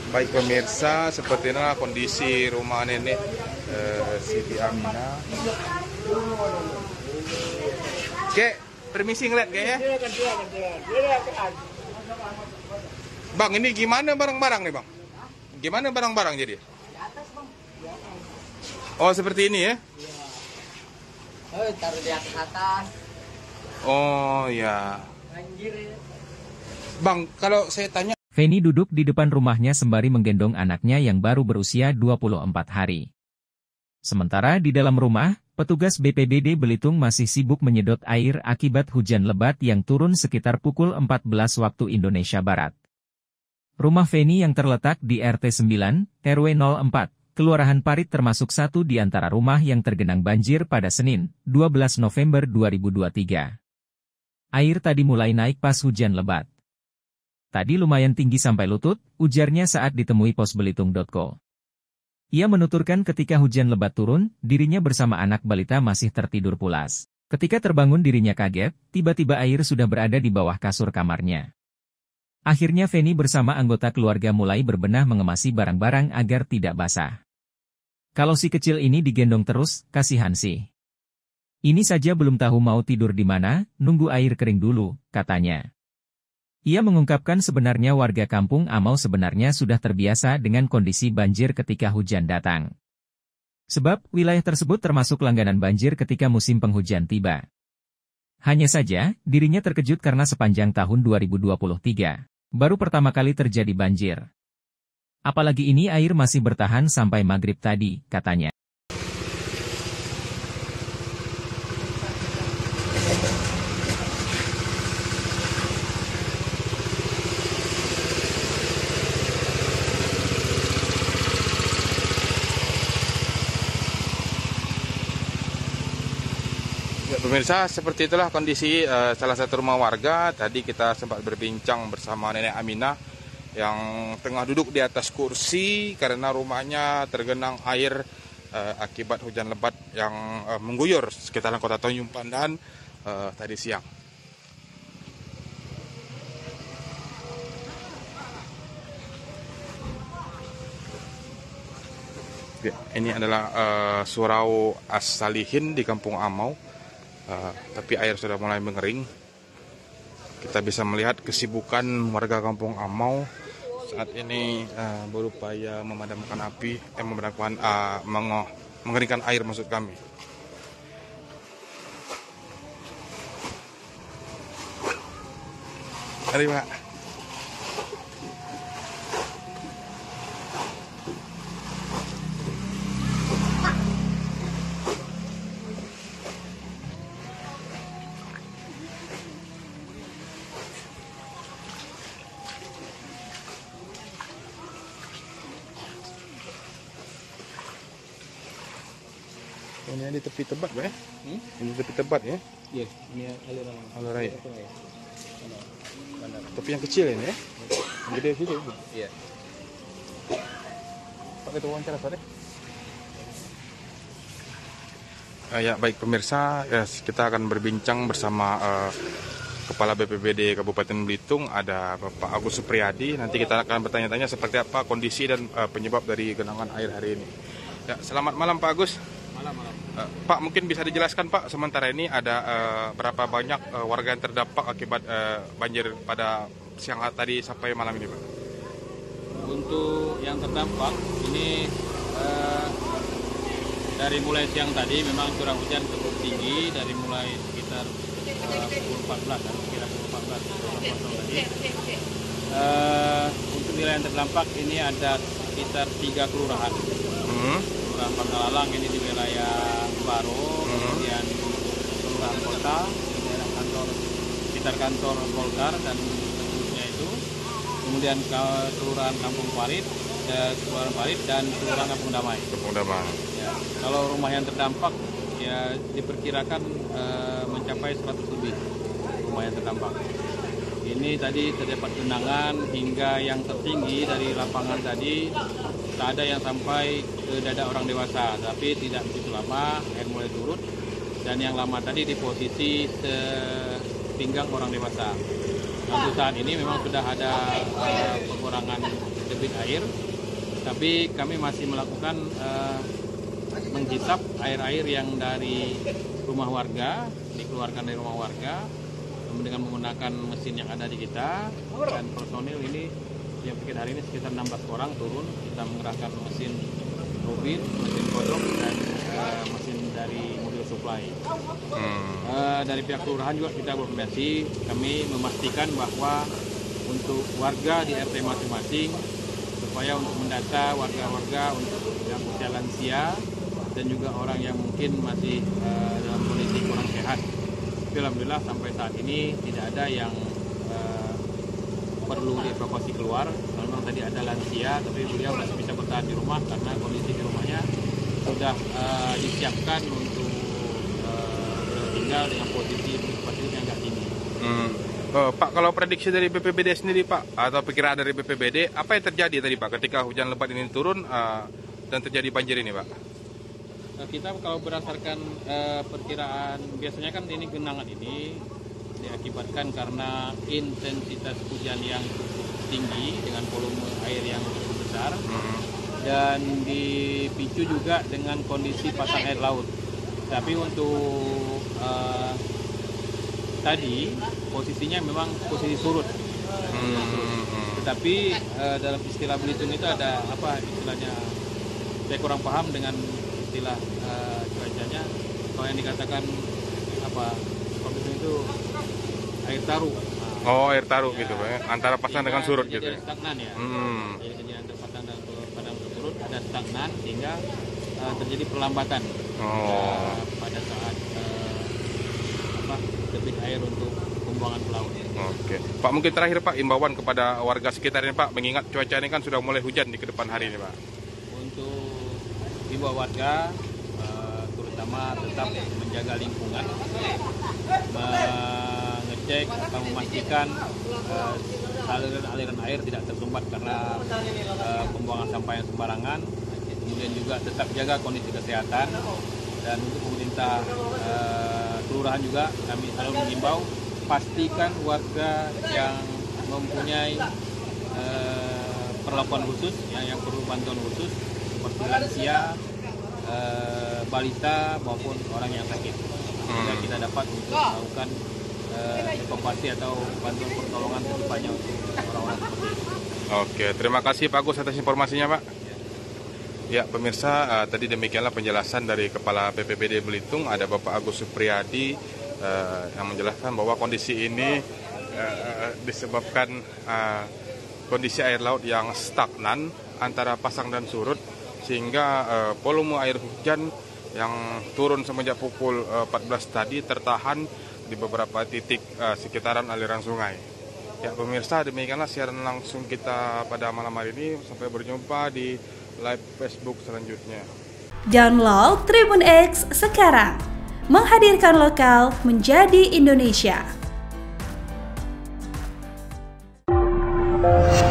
Baik pemirsa, seperti inilah kondisi rumah nenek Siti Aminah. Kek, permisi ngeliat kek ya. Bang, ini gimana barang-barang nih bang? Gimana barang-barang jadi? Oh seperti ini ya? Oh, taruh di atas. Oh ya. Bang, kalau saya tanya. Feni duduk di depan rumahnya sembari menggendong anaknya yang baru berusia 24 hari. Sementara di dalam rumah, petugas BPBD Belitung masih sibuk menyedot air akibat hujan lebat yang turun sekitar pukul 14 waktu Indonesia Barat. Rumah Feni yang terletak di RT 9, RW 04, Kelurahan Parit termasuk satu di antara rumah yang tergenang banjir pada Senin, 12 November 2023. Air tadi mulai naik pas hujan lebat. Tadi lumayan tinggi sampai lutut, ujarnya saat ditemui pos Belitung.co. Ia menuturkan ketika hujan lebat turun, dirinya bersama anak balita masih tertidur pulas. Ketika terbangun dirinya kaget, tiba-tiba air sudah berada di bawah kasur kamarnya. Akhirnya Feni bersama anggota keluarga mulai berbenah mengemasi barang-barang agar tidak basah. Kalau si kecil ini digendong terus, kasihan sih. Ini saja belum tahu mau tidur di mana, nunggu air kering dulu, katanya. Ia mengungkapkan sebenarnya warga kampung Amau sebenarnya sudah terbiasa dengan kondisi banjir ketika hujan datang. Sebab, wilayah tersebut termasuk langganan banjir ketika musim penghujan tiba. Hanya saja, dirinya terkejut karena sepanjang tahun 2023, baru pertama kali terjadi banjir. Apalagi ini air masih bertahan sampai maghrib tadi, katanya. Ya, pemirsa, seperti itulah kondisi salah satu rumah warga. Tadi kita sempat berbincang bersama Nenek Aminah yang tengah duduk di atas kursi karena rumahnya tergenang air akibat hujan lebat yang mengguyur sekitaran kota Tanjung Pandan tadi siang. Ya, ini adalah Surau As-Salihin di Kampung Amau. Tapi air sudah mulai mengering. Kita bisa melihat kesibukan warga Kampung Amau saat ini berupaya memadamkan api, mengeringkan air maksud kami. Mari Pak. Ini di tepi tebat, Pak ya? Ini tepi tebat ya? Iya, ini aliran. Alur air. Tepi yang kecil ini ya? Yang gede situ. Iya. Pak kita wawancara Pak deh. Ya baik pemirsa, ya, kita akan berbincang bersama Kepala BPBD Kabupaten Belitung, ada Bapak Agus Supriyadi. Nanti kita akan bertanya-tanya seperti apa kondisi dan penyebab dari genangan air hari ini. Ya, selamat malam Pak Agus. Malam. Pak, mungkin bisa dijelaskan Pak, sementara ini ada berapa banyak warga yang terdampak akibat banjir pada siang tadi sampai malam ini Pak? Untuk yang terdampak ini dari mulai siang tadi memang curah hujan cukup tinggi dari mulai sekitar pukul 14 dan sekitar pukul 14 tadi. Untuk wilayah yang terdampak ini ada sekitar 3 kelurahan. Kelurahan Pangalalang ini di wilayah Baro, kemudian Kelurahan Kota, di daerah kantor, sekitar kantor Golkar dan seterusnya itu. Kemudian Kelurahan Kampung Parit, Kelurahan Parit dan Kelurahan Kampung Damai. Kampung Damai. Ya, kalau rumah yang terdampak ya diperkirakan mencapai 100 lebih rumah yang terdampak. Ini tadi terdapat genangan hingga yang tertinggi dari lapangan tadi tak ada yang sampai ke dada orang dewasa, tapi tidak begitu lama air mulai turun dan yang lama tadi di posisi pinggang orang dewasa. Untuk saat ini memang sudah ada pengurangan debit air, tapi kami masih melakukan menghisap air-air yang dari rumah warga, dikeluarkan dari rumah warga dengan menggunakan mesin yang ada di kita, dan personil ini yang bikin hari ini sekitar 16 orang turun. Kita mengerahkan mesin robin, mesin kodok, dan mesin dari mobil supply. Dari pihak kelurahan juga kita berkoordinasi, kami memastikan bahwa untuk warga di RT masing-masing supaya untuk mendata warga-warga untuk yang usia lansia dan juga orang yang mungkin masih dalam kondisi kurang sehat. Tapi alhamdulillah sampai saat ini tidak ada yang perlu dievakuasi keluar. Memang tadi ada lansia, tapi beliau masih bisa bertahan di rumah karena kondisi di rumahnya sudah disiapkan untuk tinggal dengan posisi yang agak tinggi. Pak, kalau prediksi dari BPBD sendiri Pak, atau perkiraan dari BPBD, apa yang terjadi tadi Pak ketika hujan lebat ini turun dan terjadi banjir ini Pak? Kita kalau berdasarkan perkiraan, biasanya kan ini genangan ini diakibatkan karena intensitas hujan yang cukup tinggi dengan volume air yang cukup besar, dan dipicu juga dengan kondisi pasang air laut. Tapi untuk tadi posisinya memang posisi surut. Tetapi dalam istilah Belitung itu ada apa istilahnya? Saya kurang paham dengan istilah cuacanya. Kalau yang dikatakan apa? Belitung itu air taruh. Oh, air taruh gitu Pak. Antara pasang dengan surut gitu. Jadi stagnan ya. Jadi antara pasang dan surut ada stagnan sehingga terjadi perlambatan pada saat debit air untuk pembuangan ke laut. Oke, Pak, mungkin terakhir Pak, imbauan kepada warga sekitar ini Pak, mengingat cuaca ini kan sudah mulai hujan di ke depan hari ini Pak. Untuk imbau warga, terutama tetap menjaga lingkungan, mengecek atau memastikan aliran air tidak tersumbat karena pembuangan sampah yang sembarangan. Kemudian juga tetap jaga kondisi kesehatan, dan untuk pemerintah kelurahan juga kami selalu mengimbau pastikan warga yang mempunyai perlakuan khusus yang perlu bantuan khusus seperti lansia, balita maupun orang yang sakit, sehingga kita dapat untuk melakukan evakuasi atau bantuan pertolongan secepatnya untuk orang-orang seperti itu. Oke, terima kasih Pak Agus atas informasinya Pak. Ya pemirsa, tadi demikianlah penjelasan dari Kepala BPBD Belitung, ada Bapak Agus Supriyadi yang menjelaskan bahwa kondisi ini disebabkan kondisi air laut yang stagnan antara pasang dan surut, sehingga volume air hujan yang turun semenjak pukul 14 tadi tertahan di beberapa titik sekitaran aliran sungai. Ya pemirsa, demikianlah siaran langsung kita pada malam hari ini. Sampai berjumpa di live Facebook selanjutnya. Download Tribun X sekarang, menghadirkan lokal menjadi Indonesia.